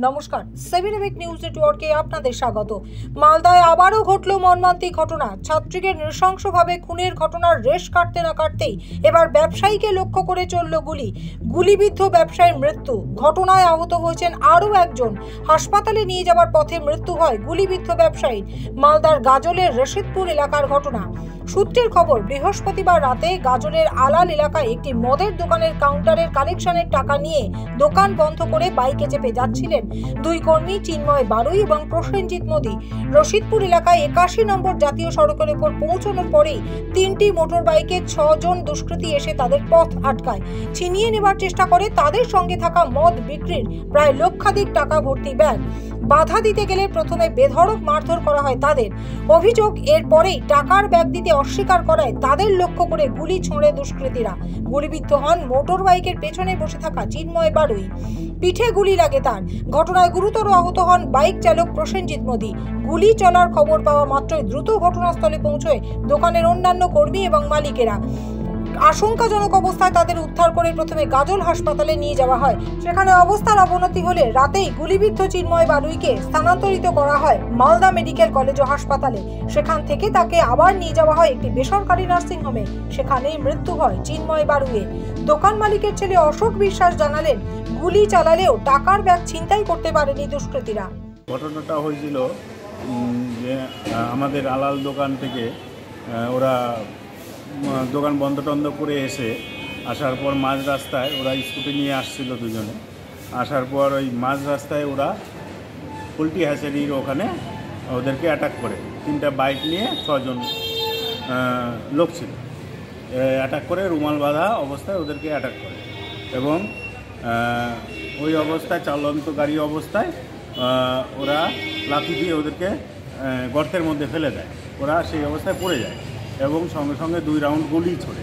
নমস্কার, 7 নিউজ নেটওয়ার্কে আপনাদের স্বাগত। মালদায় আবারও ঘটল মর্মান্তিক ঘটনা। ছাত্রীকে নৃশংসভাবে খুনের ঘটনার রেশ কাটতে না কাটতেই এবার ব্যবসায়ীকে লক্ষ্য করে চলল গুলিবিদ্ধ ব্যবসায়ীর মৃত্যু। ঘটনায় আহত হয়েছেন আরও একজন। হাসপাতালে নিয়ে যাওয়ার পথে মৃত্যু হয় গুলিবিদ্ধ ব্যবসায়ীর। মালদার গাজলের রশিদপুর এলাকার ঘটনা। সূত্রের খবর, বৃহস্পতিবার রাতে গাজলের আলাল এলাকায় একটি মদের দোকানের কাউন্টারের কালেকশনের টাকা নিয়ে দোকান বন্ধ করে বাইকে চেপে যাচ্ছিলেন দুই কর্মী, চিন্ময় বারুই এবং প্রসেনজিৎ মোদি। রশিদপুর এলাকায় 81 নম্বর জাতীয় সড়কের উপর পৌঁছানোর পরেই 3টি মোটর বাইকে 6 জন দুষ্কৃতী এসে তাদের পথ আটকায়, ছিনিয়ে নেবার চেষ্টা করে তাদের সঙ্গে থাকা মদ বিক্রির প্রায় লক্ষাধিক টাকা ভর্তি ব্যাগ। বাধা দিতে গেলে প্রথমে বেধড়ক মারধর করা হয় তাদের। অভিযোগ, এরপরেই টাকার ব্যাগ দিতে অস্বীকার করায় তাদের লক্ষ্য করে গুলি ছোঁড়ে দুষ্কৃতীরা। গুলিবিদ্ধ হন মোটর বাইকের পেছনে বসে থাকা চিন্ময় বারুই। পিঠে গুলি লাগে তার। ঘটনায় গুরুতর আহত হন বাইক চালক প্রসেনজিৎ মোদি। গুলি চলার খবর পাওয়া মাত্রই দ্রুত ঘটনাস্থলে পৌঁছয় দোকানের অন্যান্য কর্মী এবং মালিকেরা। আশঙ্কাজনক অবস্থায় তাদের উদ্ধার করে প্রথমে গাজল হাসপাতালে নিয়ে যাওয়া হয়। সেখানে অবস্থার অবনতি হলে রাতেই গুলিবিদ্ধ চিন্ময় বারুইকে স্থানান্তরিত করা হয় মালদা মেডিকেল কলেজ ও হাসপাতালে। সেখান থেকে তাকে আবার নিয়ে যাওয়া হয় একটি বেসরকারি নার্সিংহোমে। সেখানেই মৃত্যু হয় চিন্ময় বারুইয়ের। দোকান মালিকের ছেলে অশোক বিশ্বাস জানালেন, গুলি চালালেও টাকার ব্যাগ ছিনতাই করতে পারেনি দুষ্কৃতীরা। ঘটনাটা হয়েছিল যে আমাদের আলাল দোকান থেকে ওরা দোকান বন্ধ টন্ধ করে আসার পর মাঝ রাস্তায় ওরা স্কুটি নিয়ে আসছিল দুজনে। আসার পর ওই মাঝ রাস্তায় ওরা পোল্ট্রি হ্যাচারির ওখানে ওদেরকে অ্যাটাক করে, 3টা বাইক নিয়ে 6 জন লোক ছিল। অ্যাটাক করে রুমাল বাঁধা অবস্থায় ওদেরকে অ্যাটাক করে এবং ওই অবস্থায় চালন্ত গাড়ি অবস্থায় ওরা লাথি দিয়ে ওদেরকে গর্তের মধ্যে ফেলে দেয়। ওরা সেই অবস্থায় পড়ে যায় এবং সঙ্গে সঙ্গে 2 রাউন্ড গুলি ছোড়ে।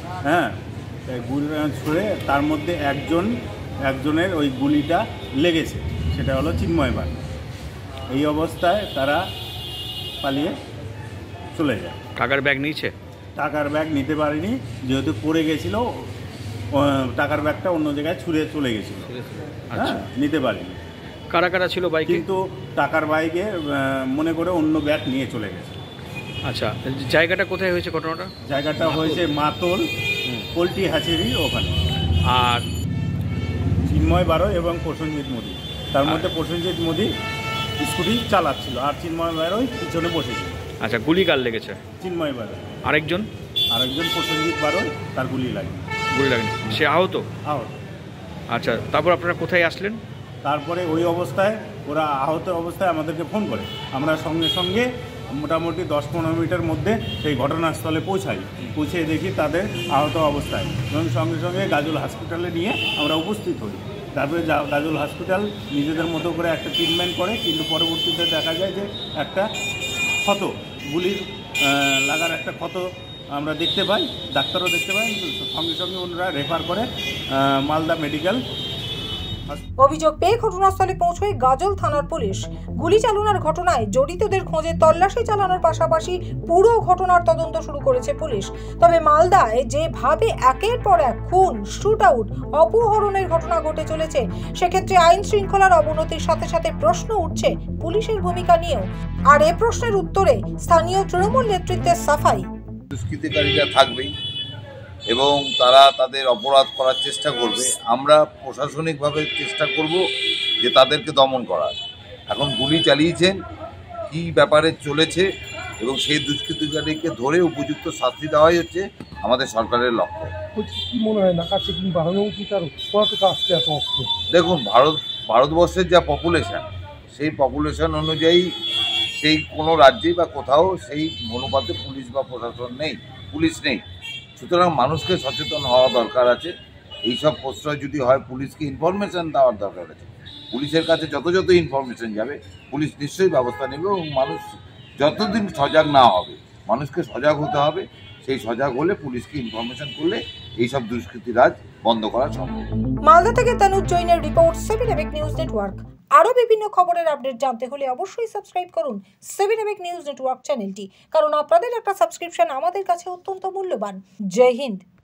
গুলি ছুড়ে তার মধ্যে একজনের ওই গুলিটা লেগেছে, সেটা হলো চিন্ময় বারুই। এই অবস্থায় তারা পালিয়ে চলে যায়। টাকার ব্যাগ নিয়েছে? টাকার ব্যাগ নিতে পারেনি, যেহেতু পড়ে গেছিল। টাকার ব্যাগটা অন্য জায়গায় ছুঁড়ে চলে গেছিল। নিতে পারেনি। কারা কারা ছিল বাইকে? কিন্তু টাকার বাইকে মনে করে অন্য ব্যাগ নিয়ে চলে গেছে। আচ্ছা, জায়গাটা কোথায় হয়েছে ঘটনাটা? জায়গাটা হয়েছে মাতল পোল্ট্রি হ্যাচারির ওখানে। আর চিন্ময় বারুই এবং প্রসেনজিৎ মোদি, তার মধ্যে প্রসেনজিৎ মোদি স্কুটি চালাচ্ছিল আর চিন্ময় বারুই পিছনে বসেছিল। আচ্ছা, গুলি কার লেগেছে? চিন্ময় বারুই। আরেকজন প্রসেনজিৎ বারুই, তার গুলি লাগেনি। সে আহত? আচ্ছা, তারপর আপনারা কোথায় আসলেন? তারপরে ওই অবস্থায় ওরা আহত অবস্থায় আমাদেরকে ফোন করে। আমরা সঙ্গে সঙ্গে মোটামুটি 10-15 মিনিটের মধ্যে সেই ঘটনাস্থলে পৌঁছে দেখি তাদের আহত অবস্থায় এবং সঙ্গে সঙ্গে গাজল হসপিটালে নিয়ে আমরা উপস্থিত হই। তারপরে গাজল হসপিটাল নিজেদের মতো করে একটা ট্রিটমেন্ট করে, কিন্তু পরবর্তীতে দেখা যায় যে একটা ক্ষত, গুলির লাগার একটা ক্ষত আমরা দেখতে পাই, ডাক্তারও দেখতে পাই। সঙ্গে সঙ্গে ওনারা রেফার করে মালদা মেডিকেল। অভিযোগ পেয়ে ঘটনাস্থলে পৌঁছয় গাজল থানার পুলিশ। গুলি চালানোর ঘটনায় জড়িতদের খোঁজে তল্লাশি চালানোর পাশাপাশি পুরো ঘটনার তদন্ত শুরু করেছে পুলিশ। তবে মালদায় যেভাবে একের পর এক খুন, শুট আউট, অপহরণের ঘটনা ঘটে চলেছে, সেক্ষেত্রে আইন শৃঙ্খলার অবনতির সাথে সাথে প্রশ্ন উঠছে পুলিশের ভূমিকা নিয়েও। আর এ প্রশ্নের উত্তরে স্থানীয় তৃণমূল নেতৃত্বের সাফাই। দুষ্কৃতিকারীরা থাকবেই এবং তারা তাদের অপরাধ করার চেষ্টা করবে। আমরা প্রশাসনিকভাবে চেষ্টা করব যে তাদেরকে দমন করার। এখন গুলি চালিয়েছেন, কী ব্যাপারে চলেছে এবং সেই দুষ্কৃতিকারীকে ধরে উপযুক্ত শাস্তি দেওয়াই হচ্ছে আমাদের সরকারের লক্ষ্য। কি মনে হয়, নাকা চেকিং বাড়ানো উচিত? আর আসছে এত অস্ত্র? দেখুন, ভারতবর্ষের যা পপুলেশন, সেই পপুলেশন অনুযায়ী সেই কোনো রাজ্যে বা কোথাও সেই অনুপাতে পুলিশ বা প্রশাসন নেই, পুলিশ নেই। সুতরাং মানুষকে সচেতন হওয়া দরকার আছে। এইসব প্রশ্রয় যদি হয়, পুলিশকে ইনফরমেশান দেওয়ার দরকার আছে। পুলিশের কাছে যত ইনফরমেশান যাবে, পুলিশ নিশ্চয়ই ব্যবস্থা নেবে এবং মানুষ যতদিন সজাগ না হবে, মানুষকে সজাগ হতে হবে। সেই সজাগ হলে, পুলিশকে ইনফরমেশান করলে এইসব দুষ্কৃতি রাজ বন্ধ করা সম্ভব। মালদা থেকে তানুজ জৈনের রিপোর্ট, 7 নিউজ নেটওয়ার্ক। আরও বিভিন্ন খবরের আপডেট জানতে হলে অবশ্যই সাবস্ক্রাইব করুন 7 নিউজ নেটওয়ার্ক চ্যানেলটি, কারণ আপনাদের একটা সাবস্ক্রিপশন আমাদের কাছে অত্যন্ত মূল্যবান। জয় হিন্দ।